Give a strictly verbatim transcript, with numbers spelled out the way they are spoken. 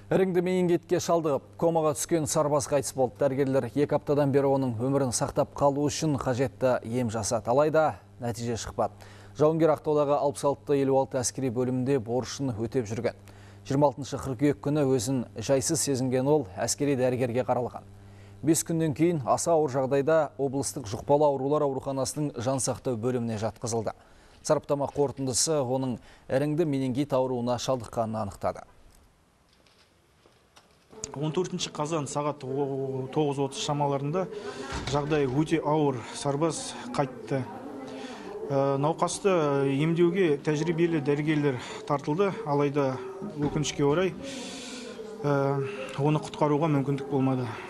Іріңді менингитке шалдығып, комаға түскен сарбаз қайтыс болды. Дәрігерлер екі аптадан бері оның өмірін сақтап қалу үшін қажетті ем жасады. Алайда нәтиже шықпады. Жауынгер Ақтаудағы алпыс алты елу алты әскери бөлімінде борышын өтеп жүрген. жиырма алтыншы қыркүйек күні өзін жайсыз сезінген ол әскери дәрігерге қаралған. бес күннен кейін аса ауыр жағдайда облыстық жұқпалы аурулар ауруханасының жансақтау бөліміне жатқызылды. Сараптама қорытындысы оның іріңді менингит ауруына шалдыққанын анықтады. он төртінші қазан сағат тоғыз отыз шамаларында жағдай өте ауыр, сарбаз қайтты. Науқасты емдеуге тәжірибелі дәрігерлер тартылды, алайда өкінішке орай оны құтқаруға мүмкіндік болмады.